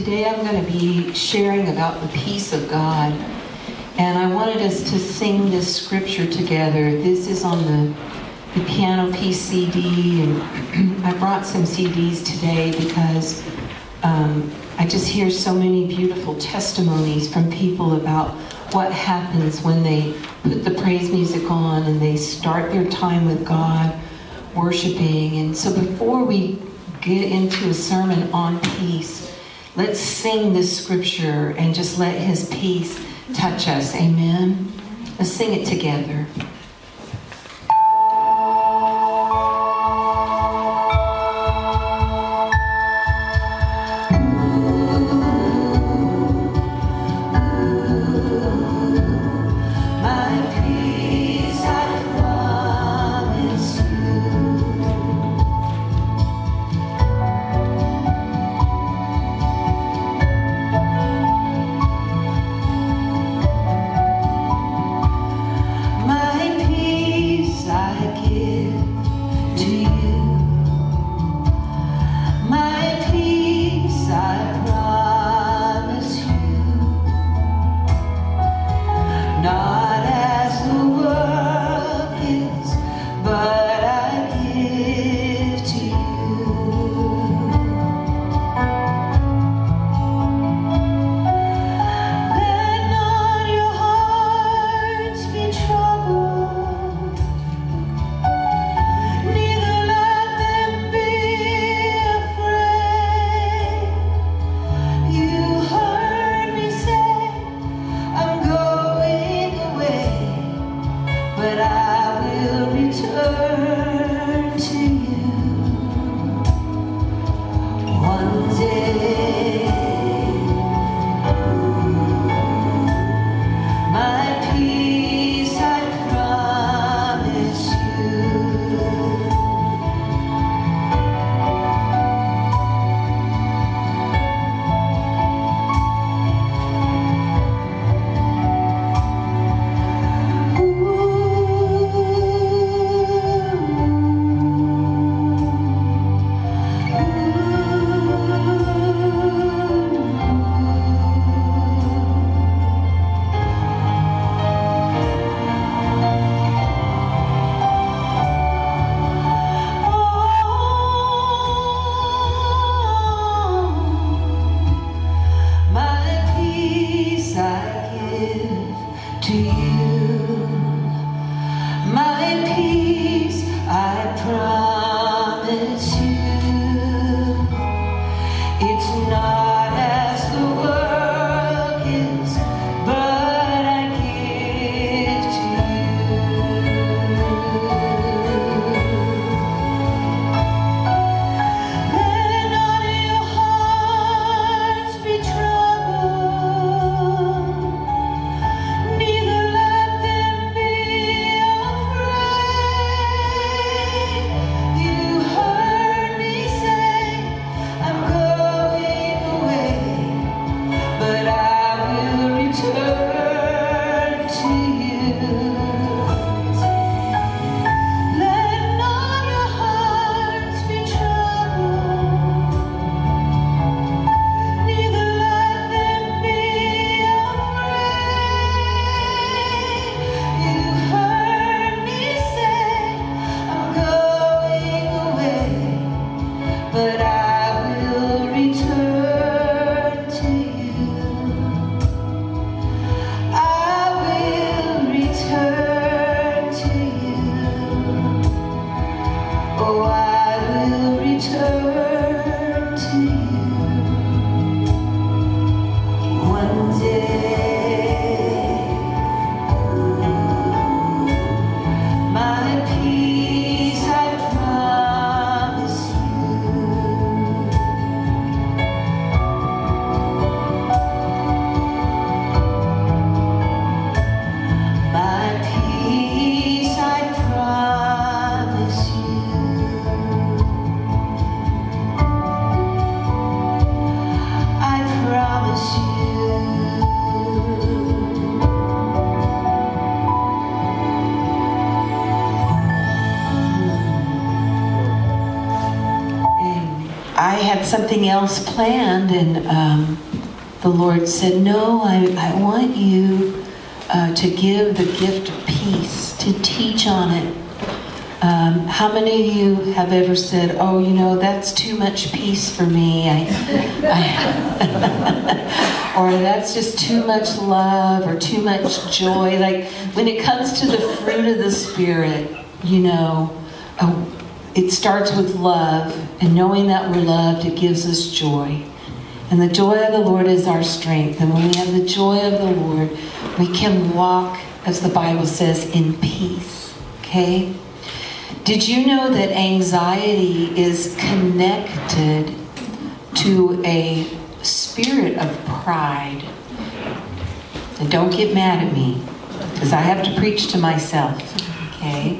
today I'm going to be sharing about the peace of God. And I wanted us to sing this scripture together. This is on the piano piece CD, and I brought some CDs today because I just hear so many beautiful testimonies from people about what happens when they put the praise music on and they start their time with God worshiping. And so before we get into a sermon on peace, let's sing this scripture and just let His peace touch us. Amen. Let's sing it together. My I had something else planned, and the Lord said, no, I want you to give the gift of peace, to teach on it. How many of you have ever said, oh, you know, that's too much peace for me, or that's just too much love, or too much joy? Like, when it comes to the fruit of the Spirit, you know, it starts with love, and knowing that we're loved, it gives us joy. And the joy of the Lord is our strength. And when we have the joy of the Lord, we can walk, as the Bible says, in peace. Okay? Did you know that anxiety is connected to a spirit of pride? And don't get mad at me, because I have to preach to myself. Okay?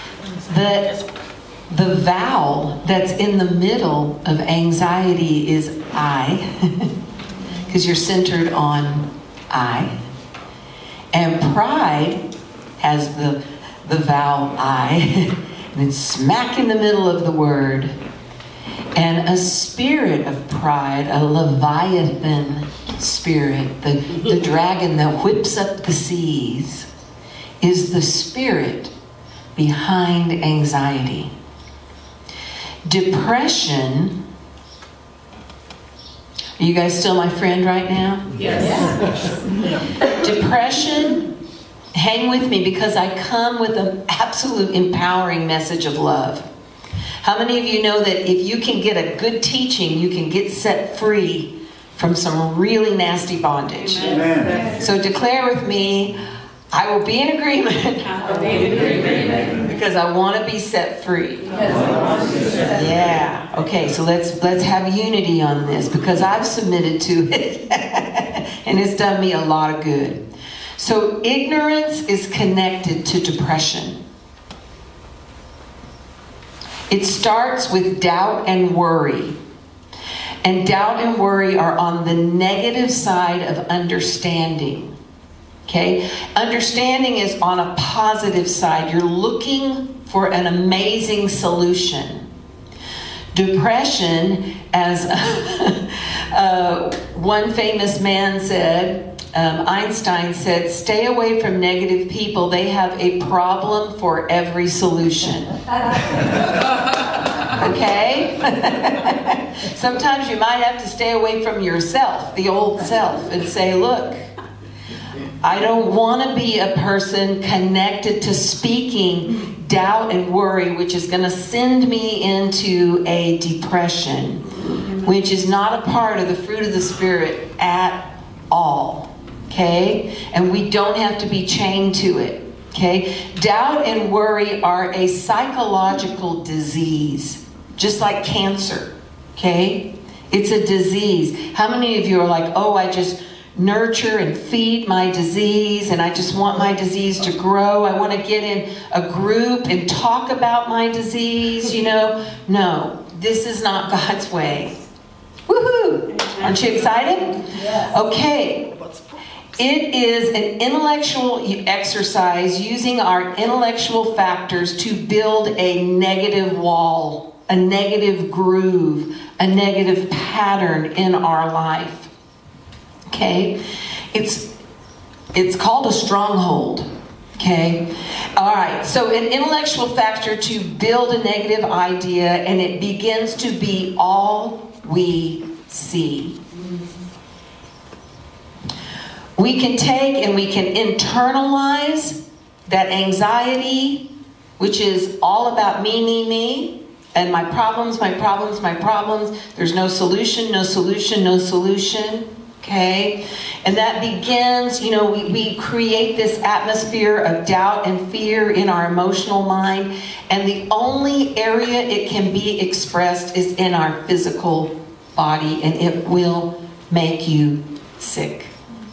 The vowel that's in the middle of anxiety is I, because you're centered on I. And pride has the vowel I, and it's smack in the middle of the word. And a spirit of pride, a Leviathan spirit, the dragon that whips up the seas, is the spirit behind anxiety. Depression. Are you guys still my friend right now? Yes. Depression, hang with me, because I come with an absolute empowering message of love. How many of you know that if you can get a good teaching, you can get set free from some really nasty bondage? Amen. So declare with me, I will be in agreement. Because I want to be set free. Yeah. Okay, so let's have unity on this, because I've submitted to it and it's done me a lot of good. So ignorance is connected to depression. It starts with doubt and worry. And doubt and worry are on the negative side of understanding. Okay? Understanding is on a positive side. You're looking for an amazing solution. Depression, as one famous man said, Einstein said, stay away from negative people. They have a problem for every solution. Okay? Sometimes you might have to stay away from yourself, the old self, and say, look, I don't want to be a person connected to speaking doubt and worry, which is going to send me into a depression, which is not a part of the fruit of the Spirit at all. Okay? And we don't have to be chained to it. Okay? Doubt and worry are a psychological disease, just like cancer. Okay? It's a disease. How many of you are like, oh, I just nurture and feed my disease, and I just want my disease to grow. I want to get in a group and talk about my disease, you know? No, this is not God's way. Woohoo! Aren't you excited? Okay. It is an intellectual exercise using our intellectual factors to build a negative wall, a negative groove, a negative pattern in our life. Okay, it's called a stronghold. Okay, all right. So an intellectual factor to build a negative idea, and it begins to be all we see. We can take and we can internalize that anxiety, which is all about me, and my problems. There's no solution. Okay? And that begins, you know, we create this atmosphere of doubt and fear in our emotional mind. And the only area it can be expressed is in our physical body. And it will make you sick.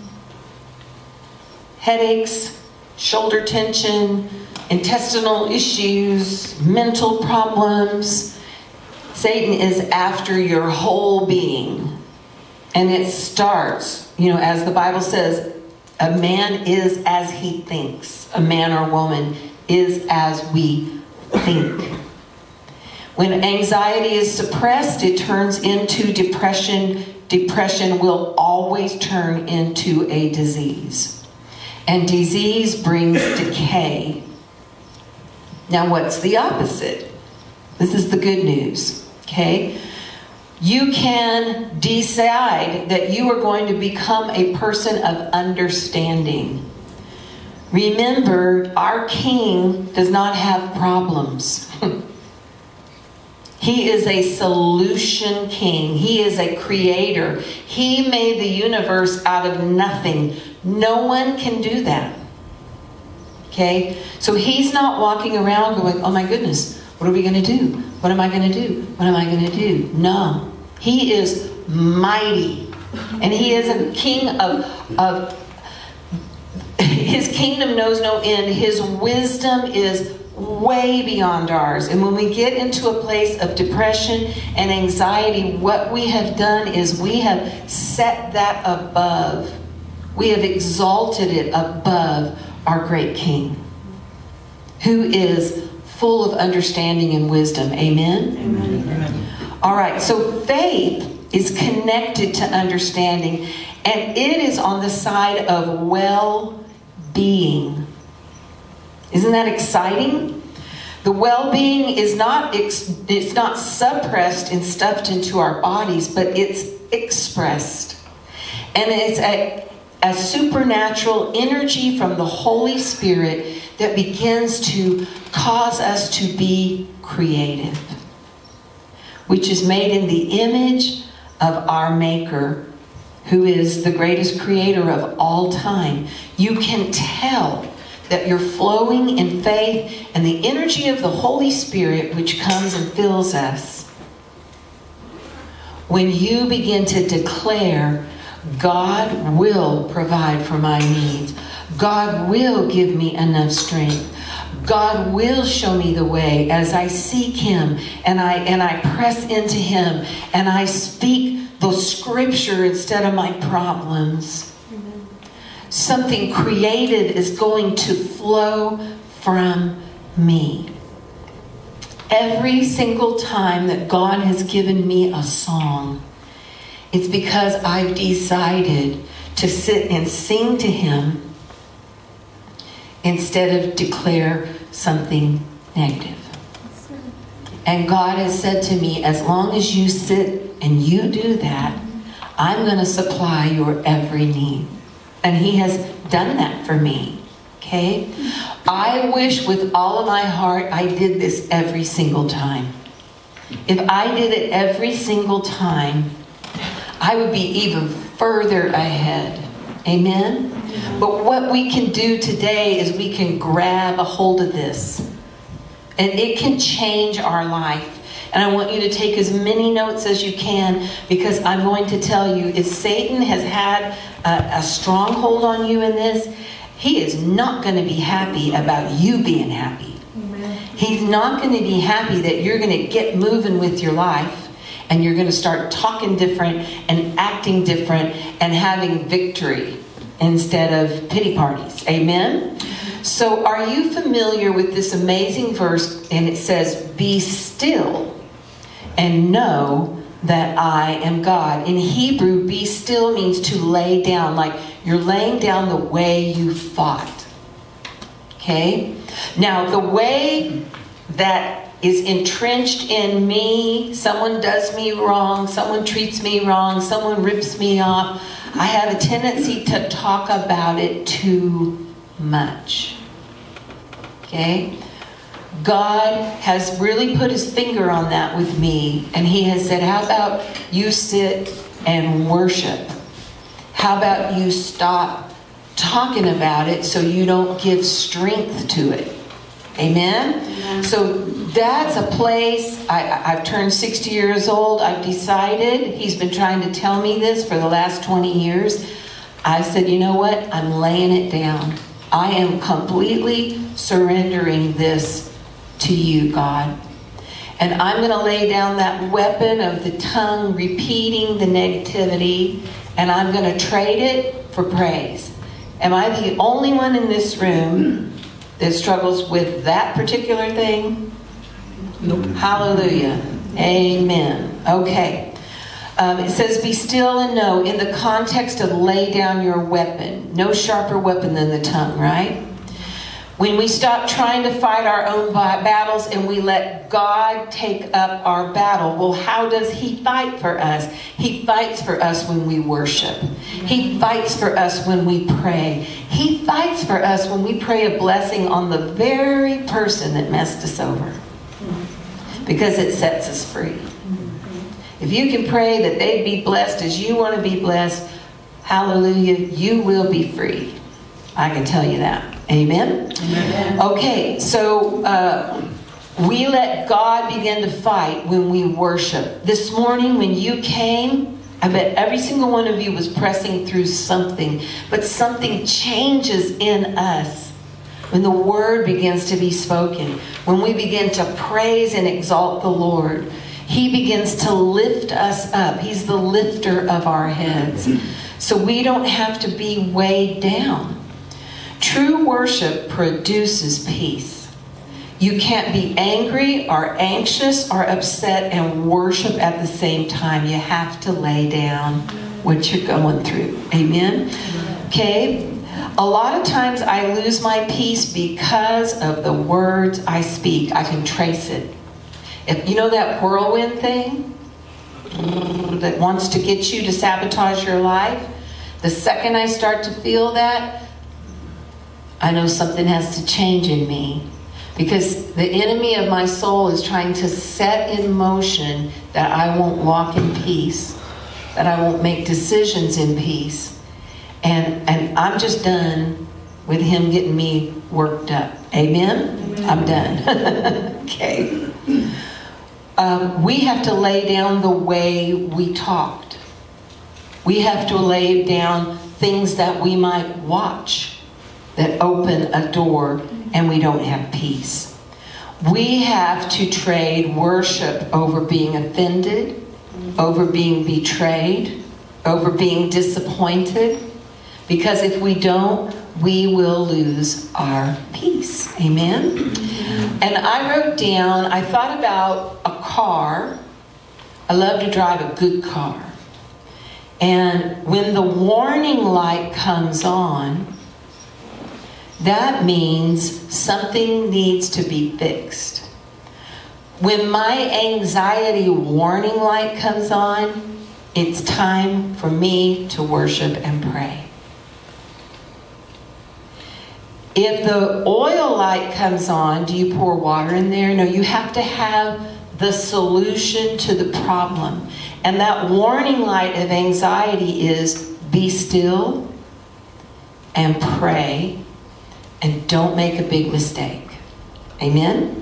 Headaches, shoulder tension, intestinal issues, mental problems. Satan is after your whole being. And it starts, you know, as the Bible says, a man is as he thinks. A man or woman is as we think. When anxiety is suppressed, it turns into depression. Depression will always turn into a disease. And disease brings decay. Now, what's the opposite? This is the good news, okay? You can decide that you are going to become a person of understanding. Remember, our King does not have problems. He is a solution king. He is a creator. He made the universe out of nothing. No one can do that. Okay? So he's not walking around going, oh my goodness, what are we going to do? What am I going to do? What am I going to do? No. He is mighty. And he is a king of his kingdom knows no end. His wisdom is way beyond ours. And when we get into a place of depression and anxiety, what we have done is we have set that above. We have exalted it above our great King, who is full of understanding and wisdom. Amen? Amen. All right, so faith is connected to understanding, and it is on the side of well-being. Isn't that exciting? The well-being is not, it's not suppressed and stuffed into our bodies, but it's expressed. And it's a supernatural energy from the Holy Spirit that begins to cause us to be creative, which is made in the image of our Maker, who is the greatest creator of all time. You can tell that you're flowing in faith and the energy of the Holy Spirit, which comes and fills us. When you begin to declare, God will provide for my needs. God will give me enough strength. God will show me the way as I seek Him and I press into Him and I speak the scripture instead of my problems. Something creative is going to flow from me. Every single time that God has given me a song, it's because I've decided to sit and sing to Him instead of declare something negative. And God has said to me, as long as you sit and you do that, I'm going to supply your every need. And He has done that for me. Okay? I wish with all of my heart I did this every single time. If I did it every single time, I would be even further ahead. Amen? But what we can do today is we can grab a hold of this. And it can change our life. And I want you to take as many notes as you can, because I'm going to tell you, if Satan has had a stronghold on you in this, he is not going to be happy about you being happy. Amen. He's not going to be happy that you're going to get moving with your life and you're going to start talking different and acting different and having victory instead of pity parties. Amen? So are you familiar with this amazing verse? And it says, be still and know that I am God. In Hebrew, be still means to lay down, like you're laying down the way you fought. Okay? Now, the way that is entrenched in me, someone does me wrong, someone treats me wrong, someone rips me off, I have a tendency to talk about it too much. Okay? God has really put His finger on that with me, and He has said, how about you sit and worship? How about you stop talking about it so you don't give strength to it? Amen? Amen. So that's a place. I've turned 60 years old. I've decided, He's been trying to tell me this for the last 20 years. I said, you know what? I'm laying it down. I am completely surrendering this to you, God. And I'm going to lay down that weapon of the tongue repeating the negativity, and I'm going to trade it for praise. Am I the only one in this room that struggles with that particular thing? Nope. Hallelujah. Amen. Okay. It says, be still and know, in the context of lay down your weapon. No sharper weapon than the tongue, right? When we stop trying to fight our own battles and we let God take up our battle, well, how does He fight for us? He fights for us when we worship. He fights for us when we pray. He fights for us when we pray a blessing on the very person that messed us over. Because it sets us free. If you can pray that they be blessed as you want to be blessed, hallelujah, you will be free. I can tell you that. Amen? Amen. Okay, so we let God begin to fight when we worship. This morning when you came, I bet every single one of you was pressing through something. But something changes in us when the word begins to be spoken. When we begin to praise and exalt the Lord. He begins to lift us up. He's the lifter of our heads. So we don't have to be weighed down. True worship produces peace. You can't be angry or anxious or upset and worship at the same time. You have to lay down what you're going through. Amen? Okay? A lot of times I lose my peace because of the words I speak. I can trace it. If you know that whirlwind thing that wants to get you to sabotage your life, the second I start to feel that, I know something has to change in me. Because the enemy of my soul is trying to set in motion that I won't walk in peace, that I won't make decisions in peace. And I'm just done with him getting me worked up. Amen? Amen. I'm done. Okay. We have to lay down the way we talked. We have to lay down things that we might watch that open a door and we don't have peace. We have to trade worship over being offended, over being betrayed, over being disappointed. Because if we don't, we will lose our peace. Amen? And I wrote down, I thought about a car. I love to drive a good car. And when the warning light comes on, that means something needs to be fixed. When my anxiety warning light comes on, it's time for me to worship and pray. If the oil light comes on, do you pour water in there? No, you have to have the solution to the problem. And that warning light of anxiety is be still and pray and don't make a big mistake. Amen?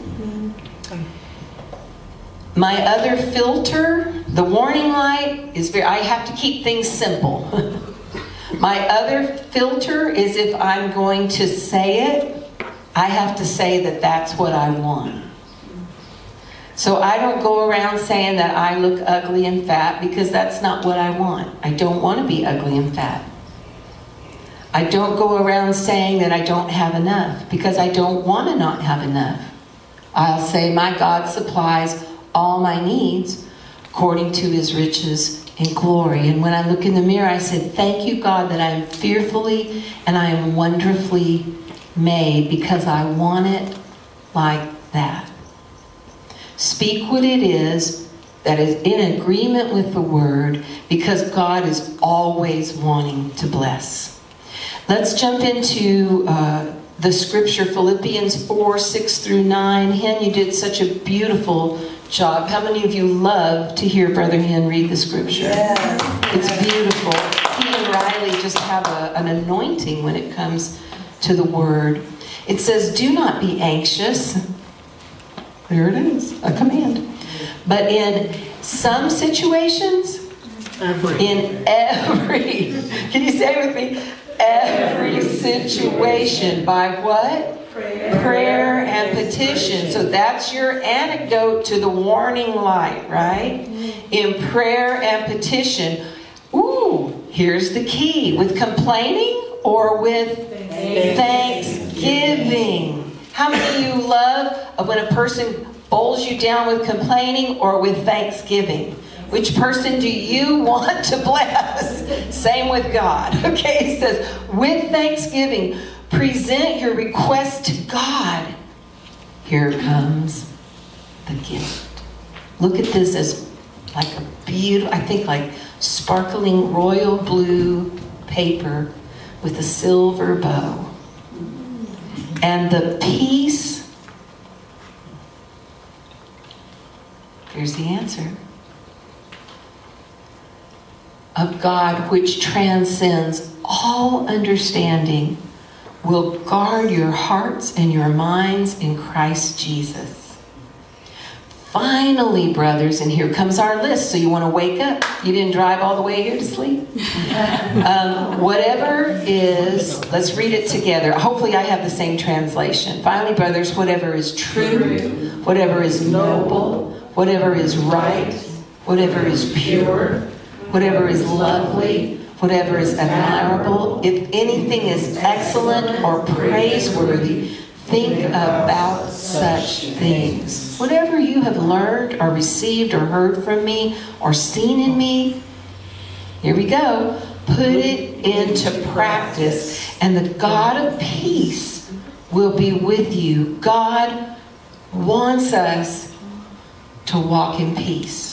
My other filter, the warning light, is I have to keep things simple. My other filter is if I'm going to say it, I have to say that that's what I want. So I don't go around saying that I look ugly and fat because that's not what I want. I don't want to be ugly and fat. I don't go around saying that I don't have enough because I don't want to not have enough. I'll say my God supplies all my needs according to his riches in glory. And when I look in the mirror, I said, thank you, God, that I am fearfully and I am wonderfully made because I want it like that. Speak what it is that is in agreement with the word because God is always wanting to bless. Let's jump into the scripture, Philippians 4:6-9. Hen, you did such a beautiful job. How many of you love to hear Brother Hen read the scripture? Yes. It's beautiful. He and Riley just have an anointing when it comes to the word. It says, do not be anxious. There it is, a command. But in some situations, can you say it with me? Every situation, by what? Prayer and petition. So that's your antidote to the warning light, right? In prayer and petition. Ooh, here's the key. With complaining or with thanksgiving. How many of you love when a person bowls you down with complaining or with thanksgiving? Which person do you want to bless? Same with God. Okay, he says, with thanksgiving, present your request to God. Here comes the gift. Look at this as like a beautiful, I think like sparkling royal blue paper with a silver bow. And the peace, here's the answer, of God, which transcends all understanding, will guard your hearts and your minds in Christ Jesus. Finally, brothers, and here comes our list, so you want to wake up. You didn't drive all the way here to sleep. Whatever is, let's read it together. Hopefully I have the same translation. Finally, brothers, whatever is true, whatever is noble, whatever is right, whatever is pure, whatever is lovely, whatever is admirable, if anything is excellent or praiseworthy, think about such things. Whatever you have learned or received or heard from me or seen in me, here we go, put it into practice, and the God of peace will be with you. God wants us to walk in peace.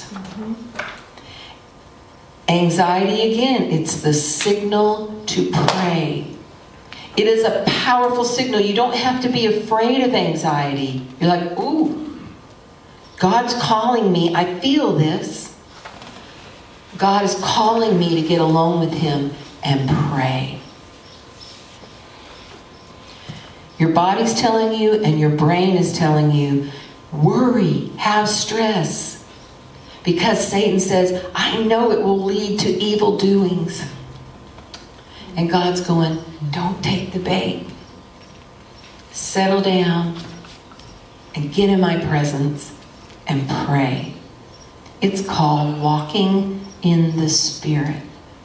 Anxiety, again, it's the signal to pray. It is a powerful signal. You don't have to be afraid of anxiety. You're like, ooh, God's calling me. I feel this. God is calling me to get alone with Him and pray. Your body's telling you and your brain is telling you, worry, have stress. Because Satan says, I know it will lead to evil doings. And God's going, don't take the bait. Settle down and get in my presence and pray. It's called walking in the Spirit.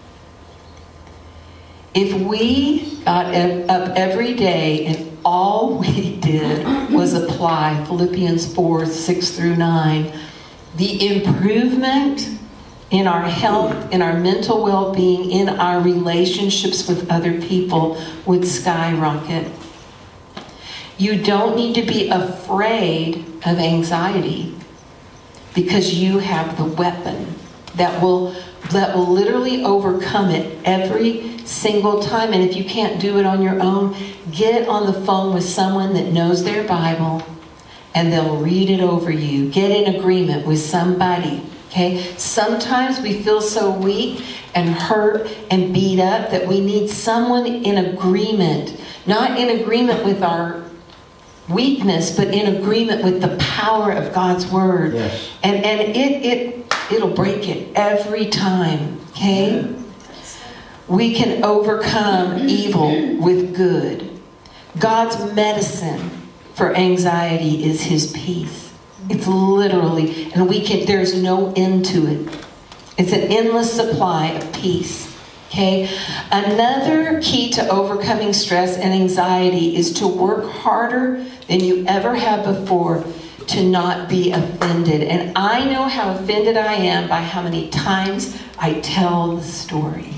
If we got up every day and all we did was apply Philippians 4, 6 through 9, the improvement in our health, in our mental well-being, in our relationships with other people would skyrocket. You don't need to be afraid of anxiety because you have the weapon that will literally overcome it every single time. And if you can't do it on your own, get on the phone with someone that knows their Bible and they'll read it over you. Get in agreement with somebody. Okay? Sometimes we feel so weak and hurt and beat up that we need someone in agreement. Not in agreement with our weakness, but in agreement with the power of God's Word. Yes. And it'll break it every time. Okay? We can overcome evil with good. God's medicine for anxiety is His peace. It's literally, and there's no end to it. It's an endless supply of peace. Okay? Another key to overcoming stress and anxiety is to work harder than you ever have before to not be offended. And I know how offended I am by how many times I tell the story.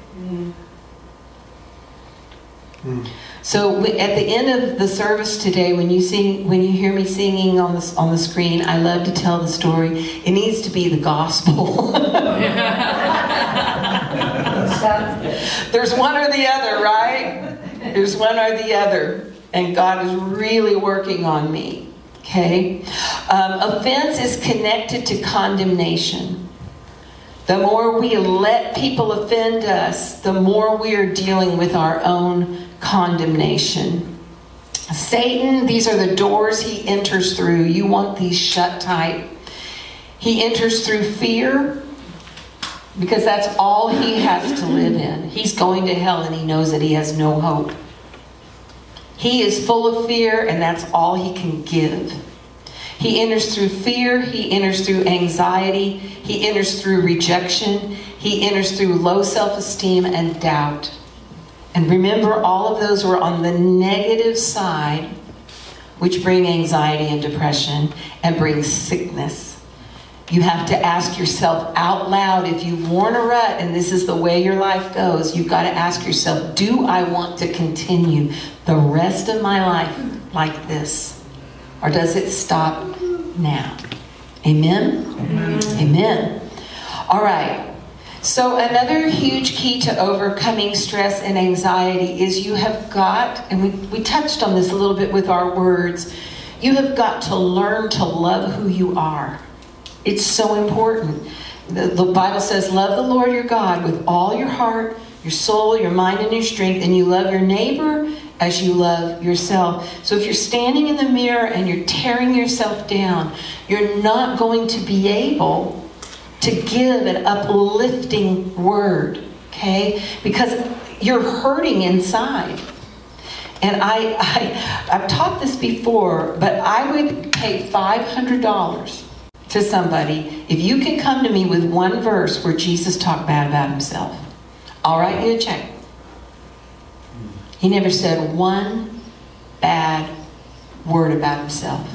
So at the end of the service today, when you hear me singing on the screen, I love to tell the story. It needs to be the gospel. There's one or the other, right? There's one or the other. And God is really working on me. Okay? Offense is connected to condemnation. The more we let people offend us, the more we are dealing with our own condemnation. Satan, these are the doors he enters through. You want these shut tight. He enters through fear because that's all he has to live in. He's going to hell and he knows that he has no hope. He is full of fear and that's all he can give. He enters through fear. He enters through anxiety. He enters through rejection. He enters through low self-esteem and doubt. And remember, all of those were on the negative side which bring anxiety and depression and bring sickness. You have to ask yourself out loud, if you've worn a rut and this is the way your life goes, you've got to ask yourself, do I want to continue the rest of my life like this? Or does it stop now? Amen? Amen. Amen. All right. So another huge key to overcoming stress and anxiety is you have got, and we touched on this a little bit with our words, you have got to learn to love who you are. It's so important. The Bible says, love the Lord your God with all your heart, your soul, your mind, and your strength, and you love your neighbor as you love yourself. So if you're standing in the mirror and you're tearing yourself down, you're not going to be able to give an uplifting word, okay? Because you're hurting inside. And I've taught this before, but I would pay $500 to somebody if you can come to me with one verse where Jesus talked bad about himself. I'll write you a check. He never said one bad word about himself.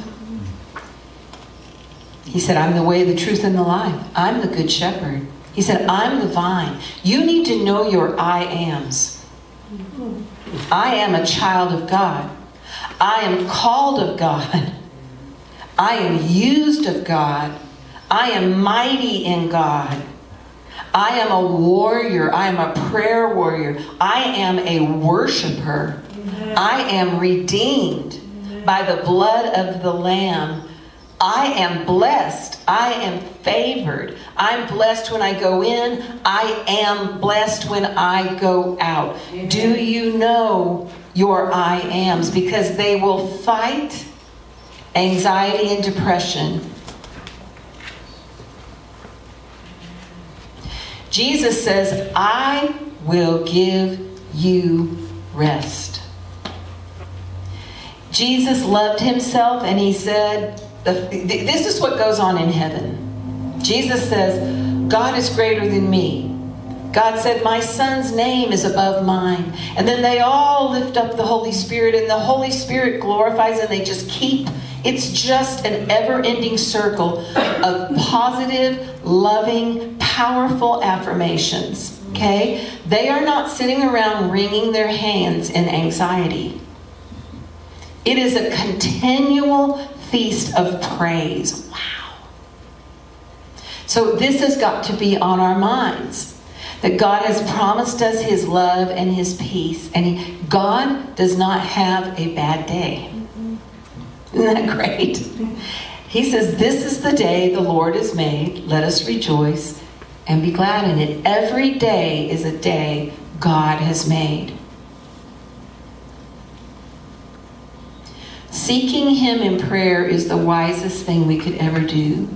He said, I'm the way, the truth, and the life. I'm the good shepherd. He said, I'm the vine. You need to know your I ams. I am a child of God. I am called of God. I am used of God. I am mighty in God. I am a warrior. I am a prayer warrior. I am a worshiper. I am redeemed by the blood of the Lamb. I am blessed. I am favored. I'm blessed when I go in. I am blessed when I go out. Do you know your I ams? Because they will fight anxiety and depression. Jesus says, I will give you rest. Jesus loved himself, and he said, this is what goes on in heaven. Jesus says, God is greater than me. God said, my son's name is above mine. And then they all lift up the Holy Spirit, and the Holy Spirit glorifies, and they just keep. It's just an ever-ending circle of positive, loving, powerful affirmations. Okay? They are not sitting around wringing their hands in anxiety. It is a continual feast of praise. Wow. So this has got to be on our minds. That God has promised us his love and his peace. And God does not have a bad day. Isn't that great? He says, this is the day the Lord has made. Let us rejoice and be glad in it. Every day is a day God has made. Seeking him in prayer is the wisest thing we could ever do.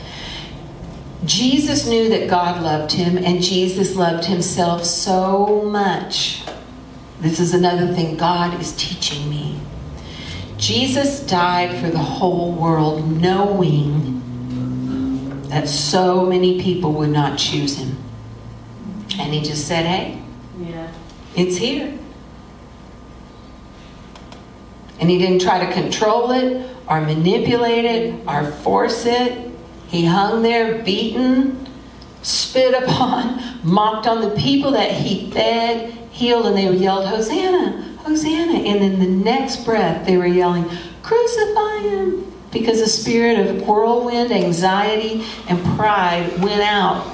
Jesus knew that God loved him, and Jesus loved himself so much. This is another thing God is teaching me. Jesus died for the whole world, knowing that so many people would not choose him. And he just said, hey, it's here. And he didn't try to control it or manipulate it or force it. He hung there, beaten, spit upon, mocked on the people that he fed, healed, and they yelled, Hosanna, Hosanna. And in the next breath, they were yelling, crucify him. Because the spirit of whirlwind, anxiety, and pride went out.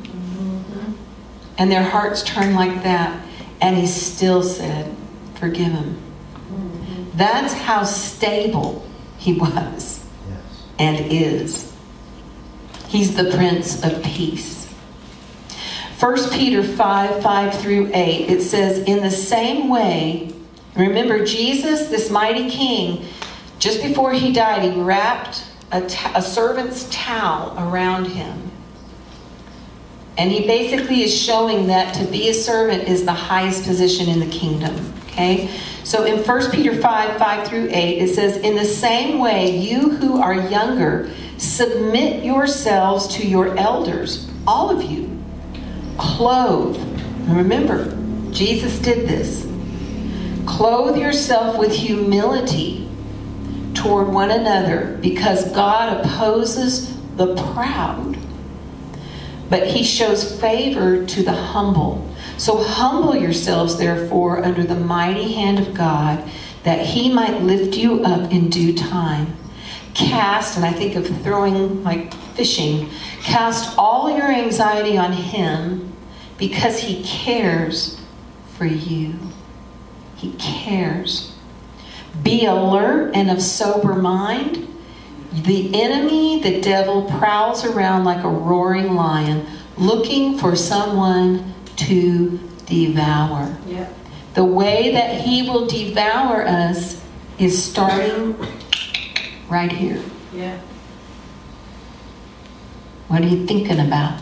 And their hearts turned like that. And he still said, forgive him. That's how stable he was and is. He's the Prince of Peace. 1 Peter 5:5-8, it says, in the same way, remember Jesus, this mighty king, just before he died, he wrapped a servant's towel around him. And he basically is showing that to be a servant is the highest position in the kingdom. Okay? So in 1 Peter 5:5-8, it says, in the same way, you who are younger, submit yourselves to your elders, all of you. Clothe. Remember, Jesus did this. Clothe yourself with humility, toward one another, because God opposes the proud, but he shows favor to the humble. So humble yourselves, therefore, under the mighty hand of God, that he might lift you up in due time. Cast, and I think of throwing like fishing, cast all your anxiety on him, because he cares for you. He cares. Be alert and of sober mind. The enemy, the devil, prowls around like a roaring lion, looking for someone to devour. Yeah. The way that he will devour us is starting right here. Yeah. What are you thinking about?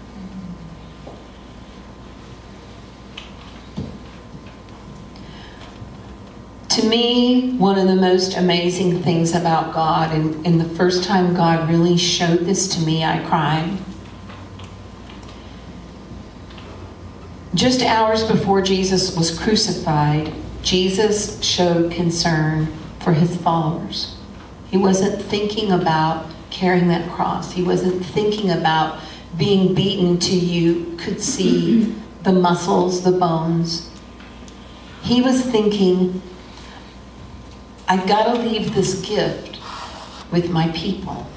To me, one of the most amazing things about God, and the first time God really showed this to me, I cried. Just hours before Jesus was crucified, Jesus showed concern for his followers. He wasn't thinking about carrying that cross. He wasn't thinking about being beaten till you could see the muscles, the bones. He was thinking, I gotta leave this gift with my people.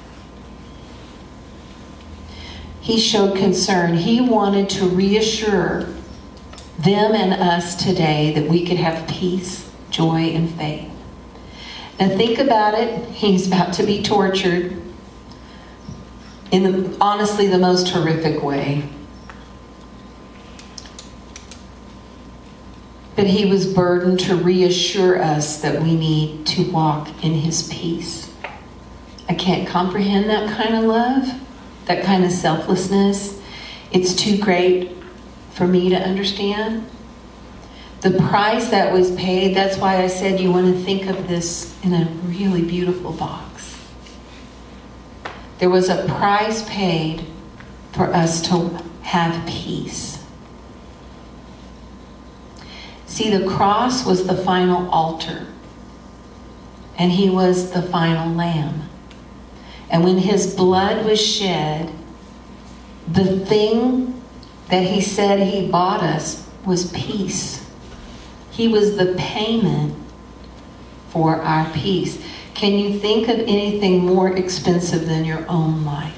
He showed concern. He wanted to reassure them and us today that we could have peace, joy, and faith. Now think about it. He's about to be tortured in honestly the most horrific way. But he was burdened to reassure us that we need to walk in his peace. I can't comprehend that kind of love, that kind of selflessness. It's too great for me to understand. The price that was paid, that's why I said you want to think of this in a really beautiful box. There was a price paid for us to have peace. See, the cross was the final altar, and he was the final lamb. And when his blood was shed, the thing that he said he bought us was peace. He was the payment for our peace. Can you think of anything more expensive than your own life?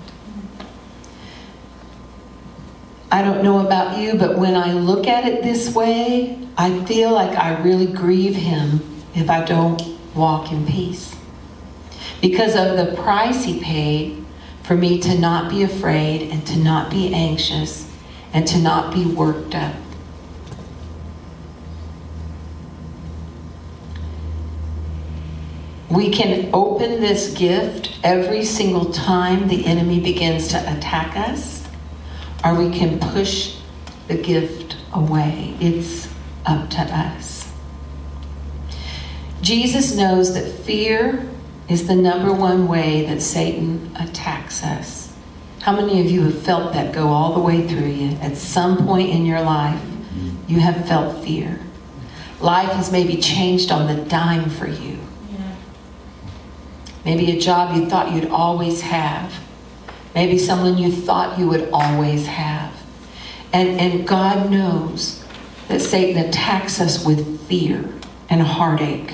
I don't know about you, but when I look at it this way, I feel like I really grieve him if I don't walk in peace. Because of the price he paid for me to not be afraid and to not be anxious and to not be worked up. We can open this gift every single time the enemy begins to attack us, or we can push the gift away. It's up to us. Jesus knows that fear is the number one way that Satan attacks us. How many of you have felt that go all the way through you? At some point in your life, you have felt fear. Life has maybe changed on the dime for you. Maybe a job you thought you'd always have. Maybe someone you thought you would always have. And God knows that Satan attacks us with fear and heartache.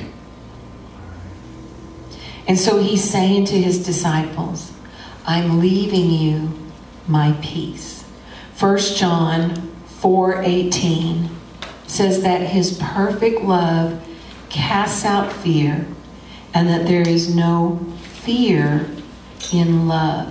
And so he's saying to his disciples, I'm leaving you my peace. 1 John 4:18 says that his perfect love casts out fear, and that there is no fear in love.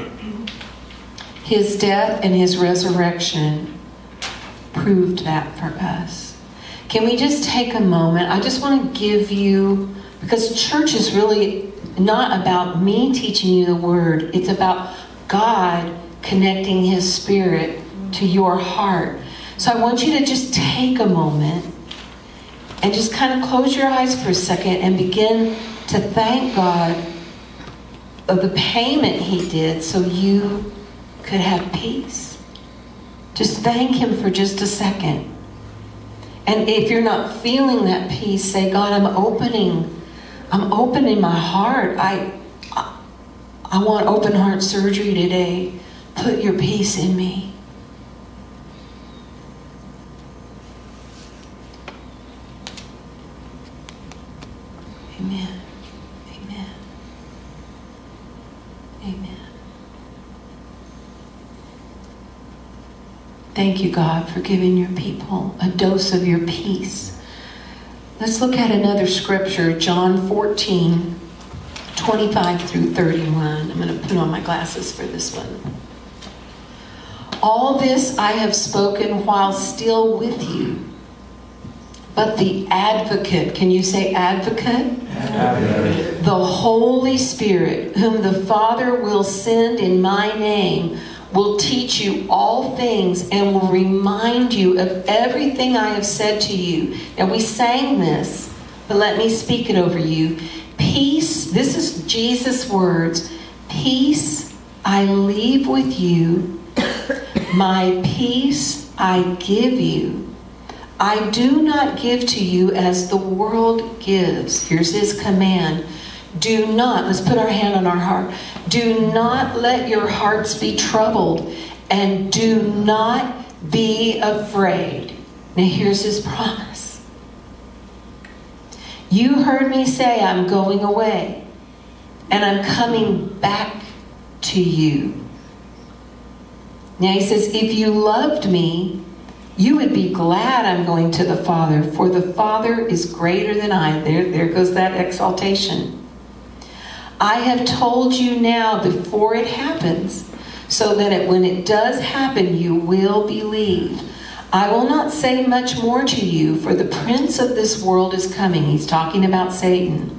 His death and his resurrection proved that for us. Can we just take a moment? I just want to give you, because church is really not about me teaching you the word. It's about God connecting his spirit to your heart. So I want you to just take a moment and just kind of close your eyes for a second and begin to thank God of the payment he did so you could have peace. Just thank him for just a second. And if you're not feeling that peace, say, God, I'm I'm opening my heart. I want open heart surgery today. Put your peace in me. Amen. Amen. Amen. Thank you, God, for giving your people a dose of your peace. Let's look at another scripture, John 14, 25 through 31. I'm going to put on my glasses for this one. All this I have spoken while still with you. But the advocate, can you say advocate? Advocate. The Holy Spirit, whom the Father will send in my name, will teach you all things and will remind you of everything I have said to you. Now we sang this, but let me speak it over you. Peace, this is Jesus' words. Peace I leave with you. My peace I give you. I do not give to you as the world gives. Here's his command. Do not, let's put our hand on our heart. Do not let your hearts be troubled, and do not be afraid. Now here's his promise. You heard me say I'm going away, and I'm coming back to you. Now he says, if you loved me, you would be glad I'm going to the Father, for the Father is greater than I. There goes that exaltation. I have told you now before it happens, so that when it does happen, you will believe. I will not say much more to you, for the prince of this world is coming. He's talking about Satan.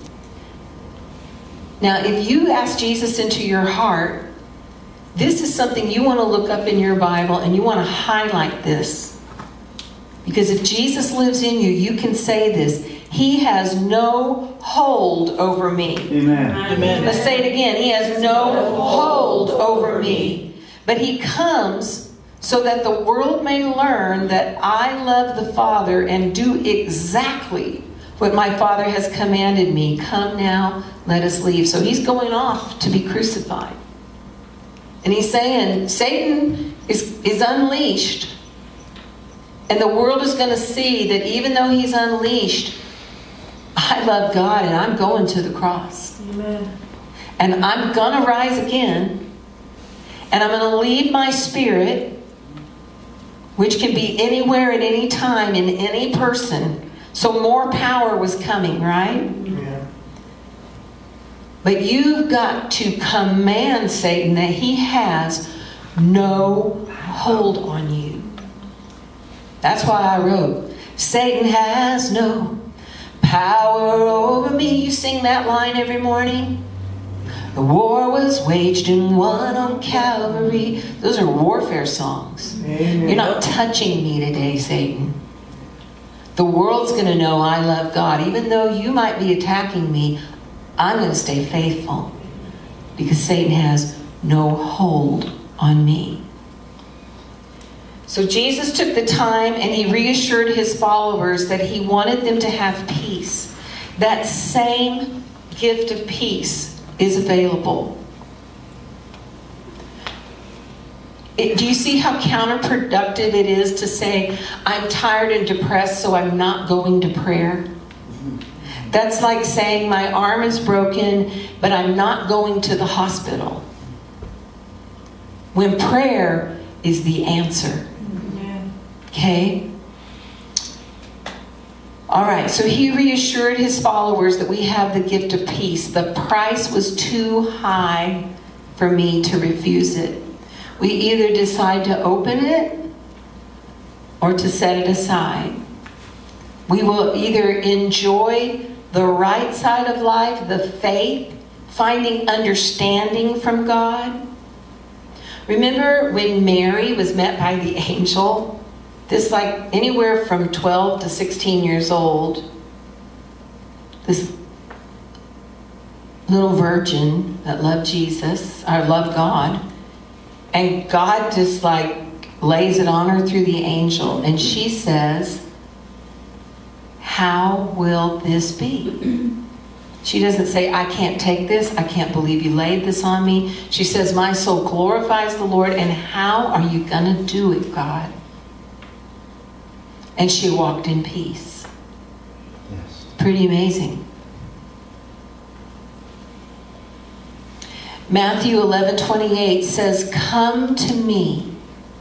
Now, if you ask Jesus into your heart, this is something you want to look up in your Bible, and you want to highlight this. Because if Jesus lives in you, you can say this. He has no hold over me. Amen. Amen. Let's say it again. He has no hold over me. But he comes so that the world may learn that I love the Father and do exactly what my Father has commanded me. Come now, let us leave. So he's going off to be crucified. And he's saying, Satan is unleashed. And the world is going to see that even though he's unleashed, I love God and I'm going to the cross. Amen. And I'm going to rise again. And I'm going to leave my spirit, which can be anywhere at any time in any person. So more power was coming, right? Yeah. But you've got to command Satan that he has no hold on you. That's why I wrote, Satan has no power over me. You sing that line every morning. The war was waged and won on Calvary. Those are warfare songs. Amen. You're not touching me today, Satan. The world's going to know I love God. Even though you might be attacking me, I'm going to stay faithful. Because Satan has no hold on me. So Jesus took the time and he reassured his followers that he wanted them to have peace. That same gift of peace is available. Do you see how counterproductive it is to say, I'm tired and depressed, so I'm not going to prayer? That's like saying, my arm is broken, but I'm not going to the hospital. When prayer is the answer. Okay? All right, so he reassured his followers that we have the gift of peace. The price was too high for me to refuse it. We either decide to open it or to set it aside. We will either enjoy the right side of life, the faith, finding understanding from God. Remember when Mary was met by the angel? This, like anywhere from 12 to 16 years old, this little virgin that loved Jesus, or loved God, and God just like lays it on her through the angel, and she says, how will this be? She doesn't say, I can't take this. I can't believe you laid this on me. She says, my soul glorifies the Lord. And how are you going to do it, God? And she walked in peace. Yes. Pretty amazing. Matthew 11:28 says, come to me,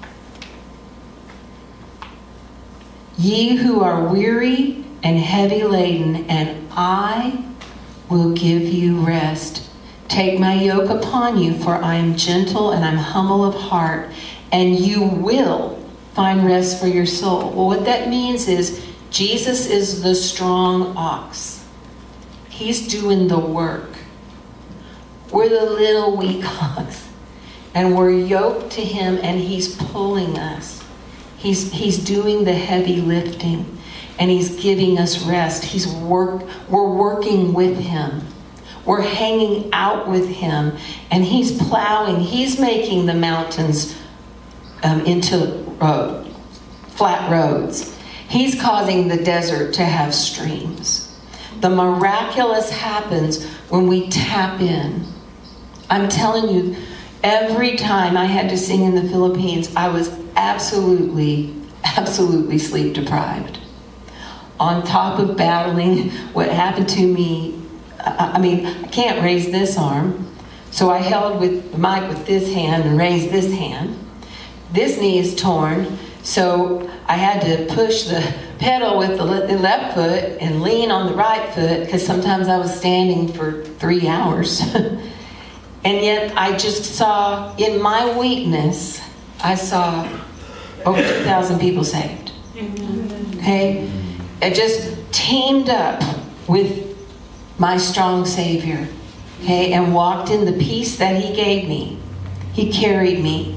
ye who are weary and heavy laden, and I will give you rest. Take my yoke upon you, for I am gentle and I'm humble of heart, and you will find rest for your soul. Well, what that means is Jesus is the strong ox. He's doing the work. We're the little weak ox, and we're yoked to him, and he's pulling us. He's doing the heavy lifting, and he's giving us rest. We're working with him. We're hanging out with him, and he's plowing. He's making the mountains into flat roads. He's causing the desert to have streams. The miraculous happens when we tap in. I'm telling you, every time I had to sing in the Philippines, I was absolutely sleep deprived. On top of battling what happened to me, I can't raise this arm. So I held with the mic with this hand and raised this hand. This knee is torn, so I had to push the pedal with the left foot and lean on the right foot, because sometimes I was standing for 3 hours. And yet I just saw, in my weakness, I saw over 2,000 people saved. Okay? I just teamed up with my strong Savior, okay, and walked in the peace that he gave me. He carried me.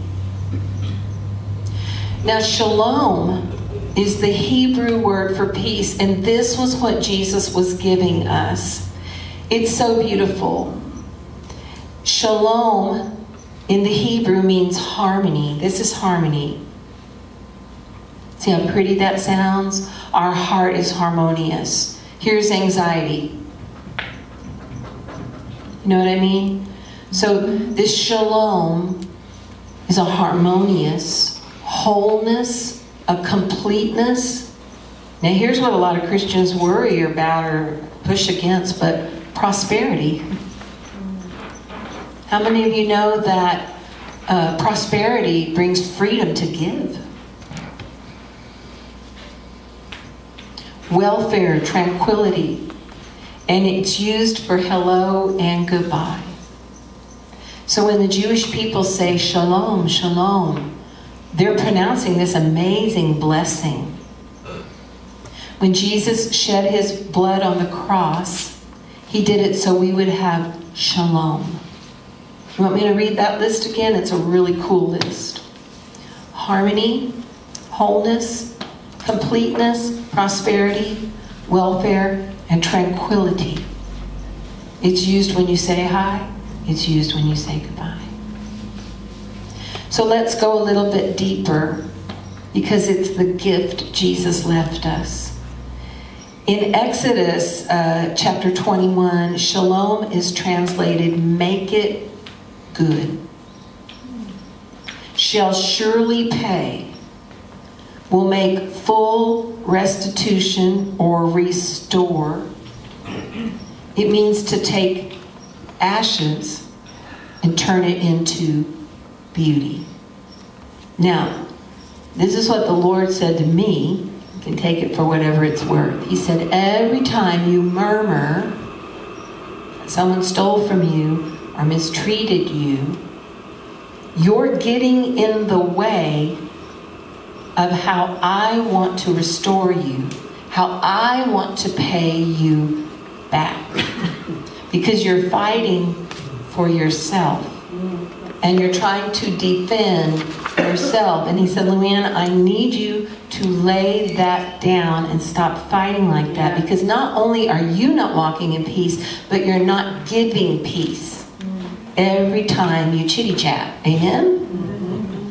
Now, shalom is the Hebrew word for peace, and this was what Jesus was giving us. It's so beautiful. Shalom in the Hebrew means harmony. This is harmony. See how pretty that sounds? Our heart is harmonious. Here's anxiety. You know what I mean? So this shalom is a harmonious wholeness, a completeness. Now here's what a lot of Christians worry about or push against, but prosperity. How many of you know that prosperity brings freedom to give? Welfare, tranquility, and it's used for hello and goodbye. So when the Jewish people say shalom, shalom, they're pronouncing this amazing blessing. When Jesus shed his blood on the cross, he did it so we would have shalom. You want me to read that list again? It's a really cool list. Harmony, wholeness, completeness, prosperity, welfare, and tranquility. It's used when you say hi. It's used when you say goodbye. So let's go a little bit deeper, because it's the gift Jesus left us. In Exodus chapter 21, shalom is translated, make it good. Shall surely pay. Will make full restitution or restore. It means to take ashes and turn it into beauty. Now, this is what the Lord said to me. You can take it for whatever it's worth. He said, every time you murmur, someone stole from you or mistreated you, you're getting in the way of how I want to restore you, how I want to pay you back. Because you're fighting for yourself. And you're trying to defend yourself. And he said, Luann, I need you to lay that down and stop fighting like that. Because not only are you not walking in peace, but you're not giving peace every time you chitty-chat. Amen?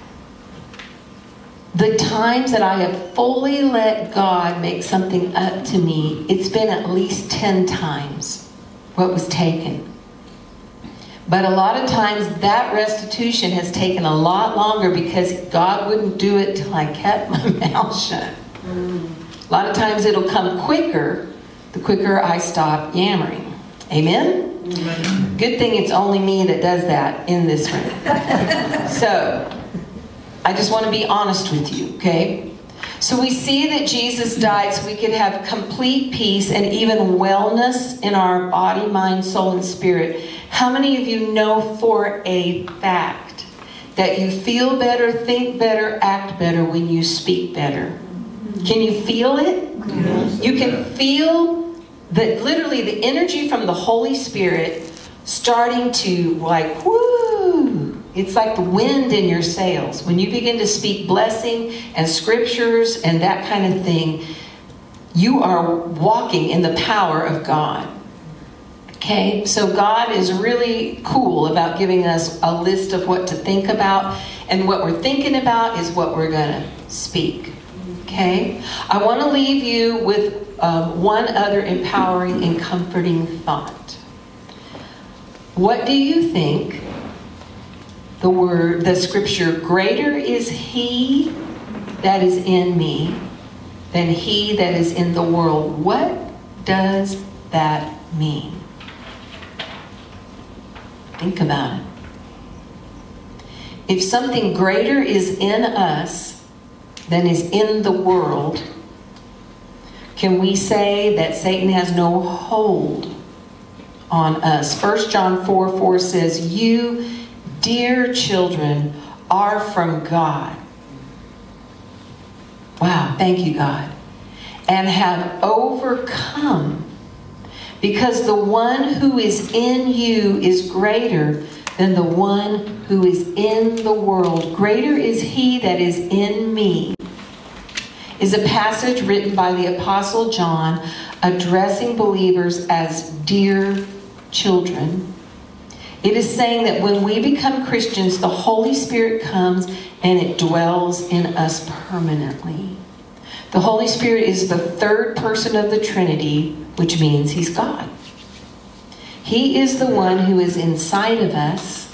The times that I have fully let God make something up to me, it's been at least 10 times. what was taken. But a lot of times that restitution has taken a lot longer because God wouldn't do it till I kept my mouth shut. A lot of times it'll come quicker, the quicker I stop yammering. Amen? Amen. Good thing it's only me that does that in this room. So, I just want to be honest with you, okay? So we see that Jesus died so we could have complete peace and even wellness in our body, mind, soul, and spirit. How many of you know for a fact that you feel better, think better, act better when you speak better? Can you feel it? Yes. You can feel that literally the energy from the Holy Spirit starting to like, whoo! It's like the wind in your sails. When you begin to speak blessing and scriptures and that kind of thing, you are walking in the power of God. Okay? So God is really cool about giving us a list of what to think about. And what we're thinking about is what we're going to speak. Okay? I want to leave you with one other empowering and comforting thought. What do you think the scripture, greater is he that is in me than he that is in the world? What does that mean? Think about it. If something greater is in us than is in the world, can we say that Satan has no hold on us? 1 John 4:4 says, you, dear children, are from God. Wow, thank you, God. And have overcome, because the one who is in you is greater than the one who is in the world. Greater is he that is in me, is a passage written by the Apostle John addressing believers as dear children. It is saying that when we become Christians, the Holy Spirit comes and it dwells in us permanently. The Holy Spirit is the third person of the Trinity, which means he's God. He is the one who is inside of us,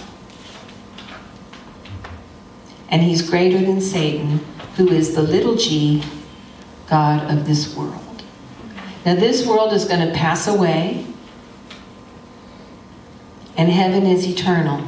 and he's greater than Satan, who is the little g, God of this world. Now this world is going to pass away, and heaven is eternal.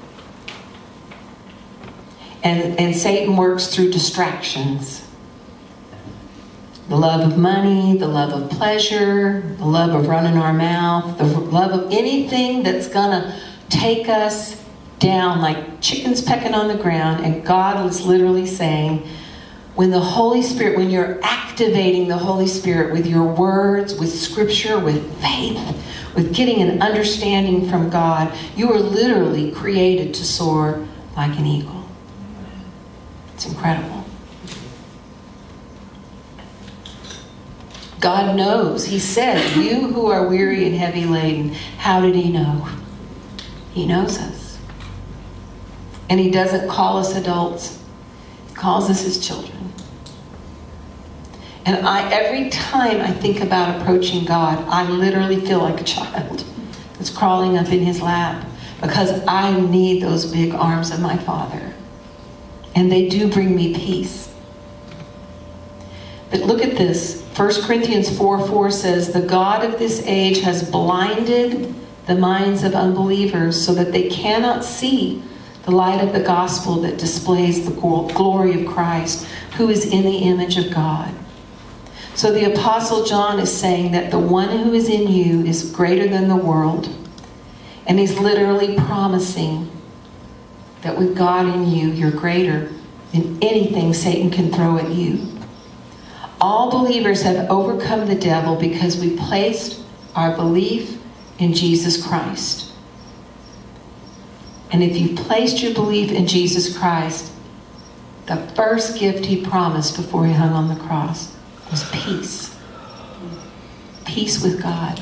And Satan works through distractions. The love of money, the love of pleasure, the love of running our mouth, the love of anything that's going to take us down like chickens pecking on the ground. And God was literally saying, when the Holy Spirit, when you're activating the Holy Spirit with your words, with scripture, with faith, with getting an understanding from God, you are literally created to soar like an eagle. It's incredible. God knows. He said, you who are weary and heavy laden. How did he know? He knows us. And he doesn't call us adults. He calls us his children. And every time I think about approaching God, I literally feel like a child that's crawling up in his lap, because I need those big arms of my Father. And they do bring me peace. But look at this. 1 Corinthians 4:4 says, the God of this age has blinded the minds of unbelievers so that they cannot see the light of the gospel that displays the glory of Christ, who is in the image of God. So the Apostle John is saying that the one who is in you is greater than the world. And he's literally promising that with God in you, you're greater than anything Satan can throw at you. All believers have overcome the devil because we placed our belief in Jesus Christ. And if you've placed your belief in Jesus Christ, the first gift he promised before he hung on the cross was peace. Peace with God.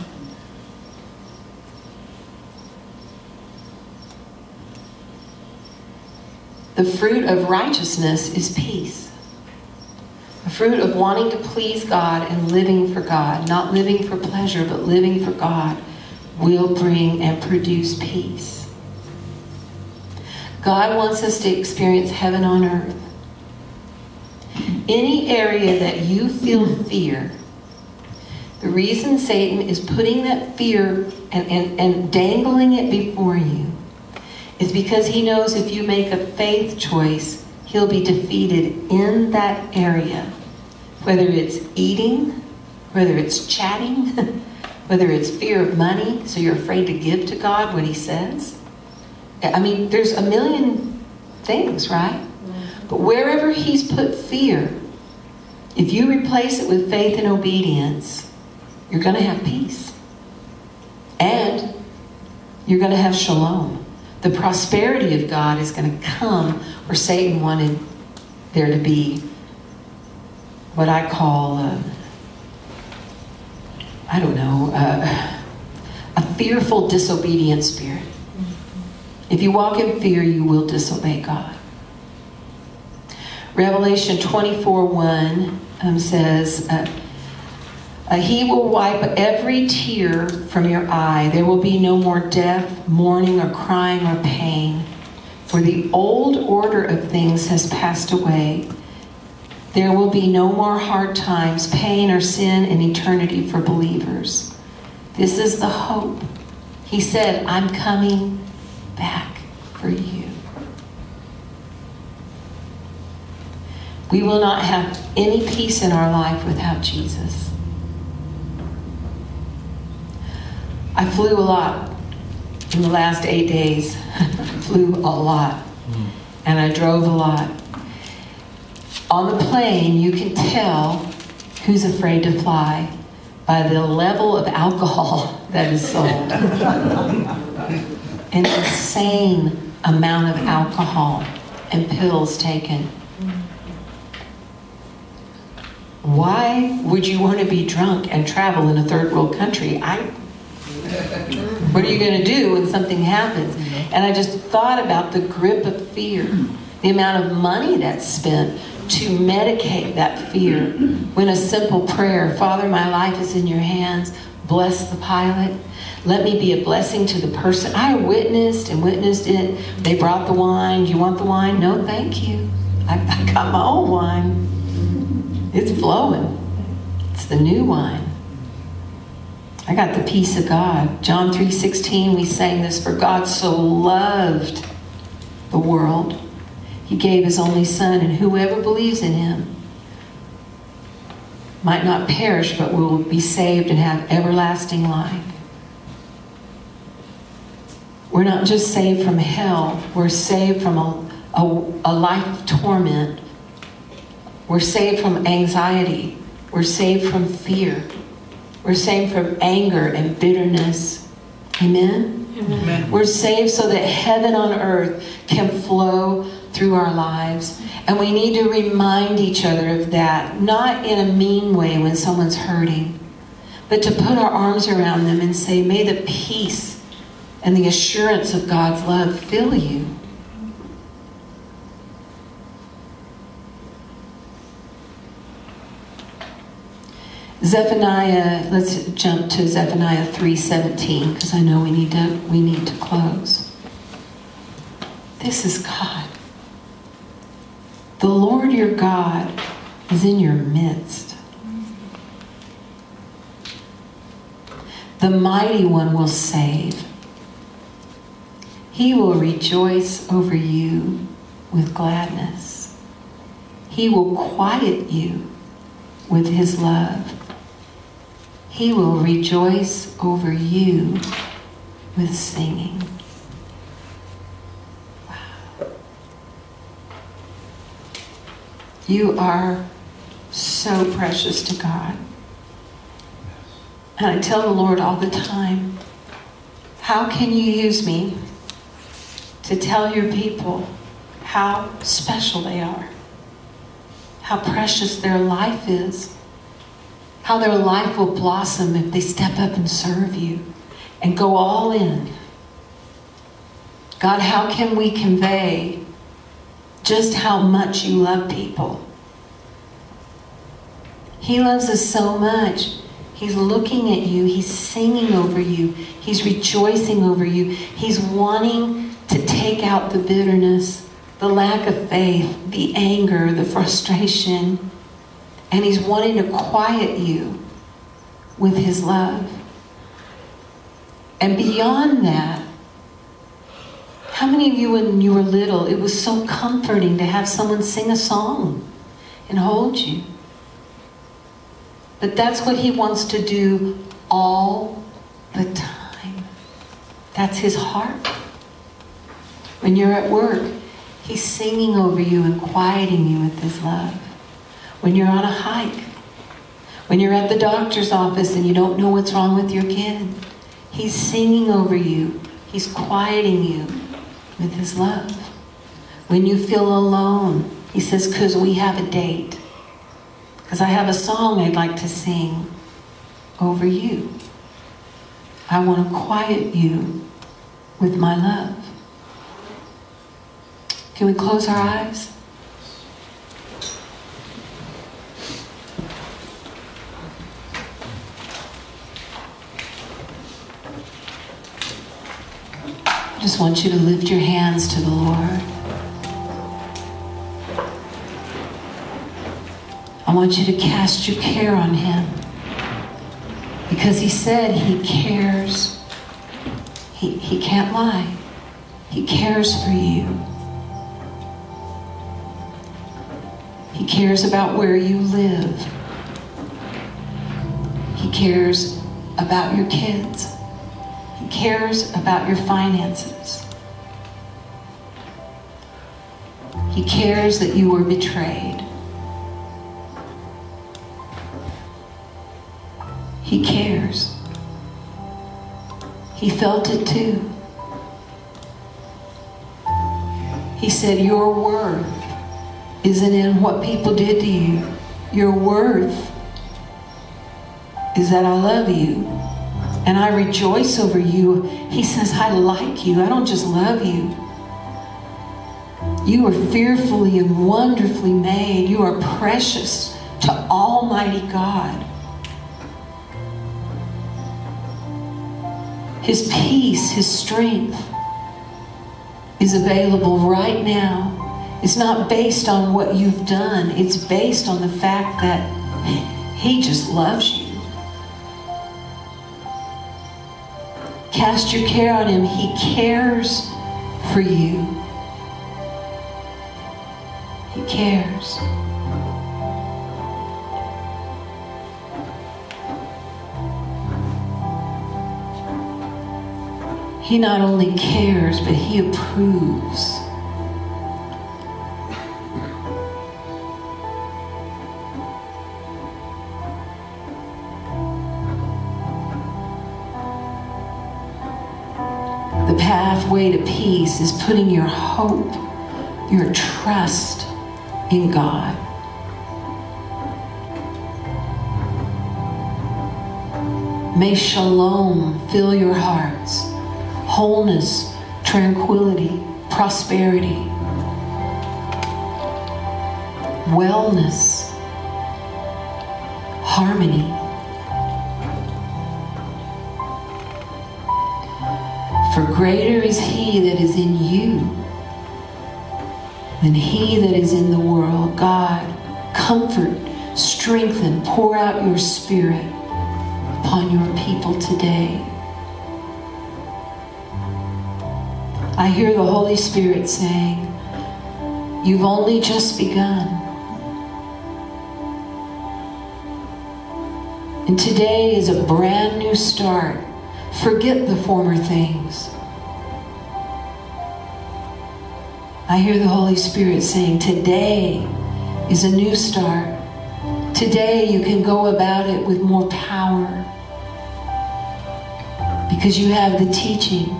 The fruit of righteousness is peace. The fruit of wanting to please God and living for God. Not living for pleasure, but living for God. will bring and produce peace. God wants us to experience heaven on earth. Any area that you feel fear, the reason Satan is putting that fear and dangling it before you is because he knows if you make a faith choice, he'll be defeated in that area. Whether it's eating, whether it's chatting, whether it's fear of money, so you're afraid to give to God what he says. I mean, there's a million things, right? But wherever he's put fear, if you replace it with faith and obedience, you're going to have peace. And you're going to have shalom. The prosperity of God is going to come where Satan wanted there to be what I call, a fearful, disobedient spirit. If you walk in fear, you will disobey God. Revelation 24:1 says, he will wipe every tear from your eye. There will be no more death, mourning, or crying, or pain. For the old order of things has passed away. There will be no more hard times, pain, or sin in eternity for believers. This is the hope. He said, I'm coming back for you. We will not have any peace in our life without Jesus. I flew a lot in the last 8 days. I flew a lot. And I drove a lot. On the plane, you can tell who's afraid to fly by the level of alcohol that is sold. An insane amount of alcohol and pills taken. Why would you want to be drunk and travel in a third world country? What are you going to do when something happens? And I just thought about the grip of fear, the amount of money that's spent to medicate that fear. When a simple prayer, Father, my life is in your hands, bless the pilot. Let me be a blessing to the person. I witnessed it. They brought the wine. Do you want the wine? No, thank you. I got my own wine. It's flowing. It's the new wine. I got the peace of God. John 3:16, we sang this, for God so loved the world. He gave his only son, and whoever believes in him might not perish, but will be saved and have everlasting life. We're not just saved from hell. We're saved from a life of torment. We're saved from anxiety. We're saved from fear. We're saved from anger and bitterness. Amen? Amen. We're saved so that heaven on earth can flow through our lives. And we need to remind each other of that, not in a mean way when someone's hurting, but to put our arms around them and say, may the peace and the assurance of God's love fill you. Zephaniah, let's jump to Zephaniah 3:17 because I know we need to close. This is God. The Lord your God is in your midst. The mighty one will save. He will rejoice over you with gladness. He will quiet you with his love. He will rejoice over you with singing. Wow. You are so precious to God. And I tell the Lord all the time, how can you use me to tell your people how special they are, how precious their life is, how their life will blossom if they step up and serve you and go all in. God, how can we convey just how much you love people? He loves us so much. He's looking at you. He's singing over you. He's rejoicing over you. He's wanting to take out the bitterness, the lack of faith, the anger, the frustration. And he's wanting to quiet you with his love. And beyond that, how many of you when you were little, it was so comforting to have someone sing a song and hold you? But that's what he wants to do all the time. That's his heart. When you're at work, he's singing over you and quieting you with his love. When you're on a hike, when you're at the doctor's office and you don't know what's wrong with your kid, he's singing over you. He's quieting you with his love. When you feel alone, he says, because we have a date. Because I have a song I'd like to sing over you. I want to quiet you with my love. Can we close our eyes? I just want you to lift your hands to the Lord. I want you to cast your care on him. Because he said he cares. He can't lie. He cares for you. He cares about where you live. He cares about your kids. He cares about your finances. He cares that you were betrayed. He cares. He felt it too. He said, your worth isn't in what people did to you. Your worth is that I love you and I rejoice over you. He says, I like you. I don't just love you. You are fearfully and wonderfully made. You are precious to Almighty God. His peace, his strength is available right now. It's not based on what you've done. It's based on the fact that he just loves you. Cast your care on him. He cares for you. He cares. He not only cares, but he approves. The pathway to peace is putting your hope, your trust in God. May shalom fill your hearts. Wholeness, tranquility, prosperity, wellness, harmony. For greater is he that is in you than he that is in the world. God, comfort, strengthen, pour out your spirit upon your people today. I hear the Holy Spirit saying, you've only just begun. And today is a brand new start. Forget the former things. I hear the Holy Spirit saying, today is a new start. Today you can go about it with more power because you have the teaching.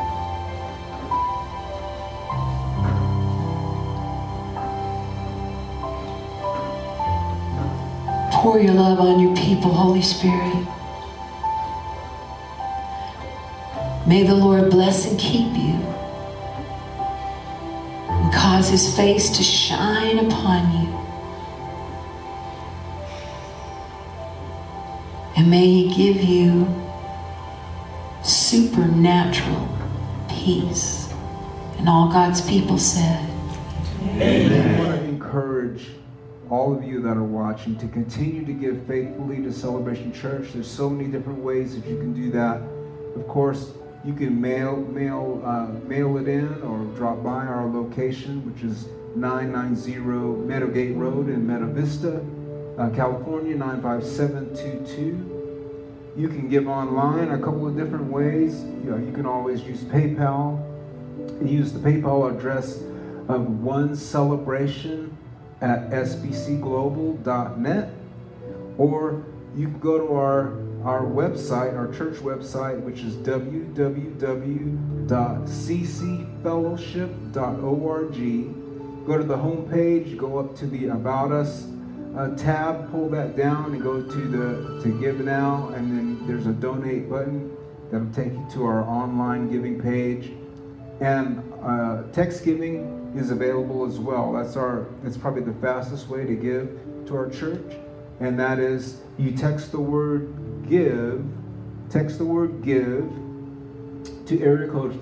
Pour your love on your people, Holy Spirit. May the Lord bless and keep you and cause his face to shine upon you And may He give you supernatural peace. And all God's people said, Amen. I want to encourage all of you that are watching to continue to give faithfully to Celebration Church. There's so many different ways that you can do that. Of course, you can mail it in or drop by our location, which is 990 Meadowgate Road in Meadow Vista, California, 95722. You can give online a couple of different ways. You can always use PayPal. Use the PayPal address of onecelebration@sbcglobal.net, or you can go to our website, our church website, which is www.ccfellowship.org. Go to the home page, go up to the About Us tab, pull that down, and go to Give Now, and then there's a Donate button that'll take you to our online giving page. And text giving is available as well. That's probably the fastest way to give to our church, and that is you text the word give to area code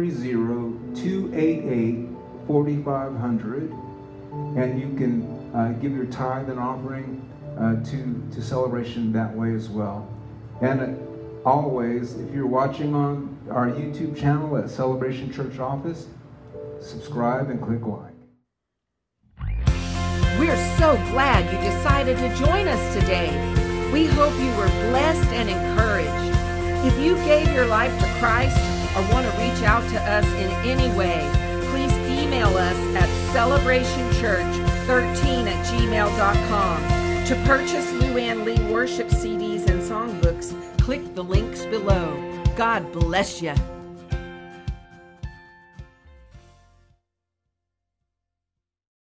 530-288-4500, and you can give your tithe and offering to Celebration that way as well. And always, if you're watching on our YouTube channel at Celebration Church Office, subscribe and click like. We're so glad you decided to join us today. We hope you were blessed and encouraged. If you gave your life to Christ or want to reach out to us in any way, please email us at celebrationchurch13@gmail.com. To purchase Luann Lee worship CDs and songbooks, click the links below. God bless you.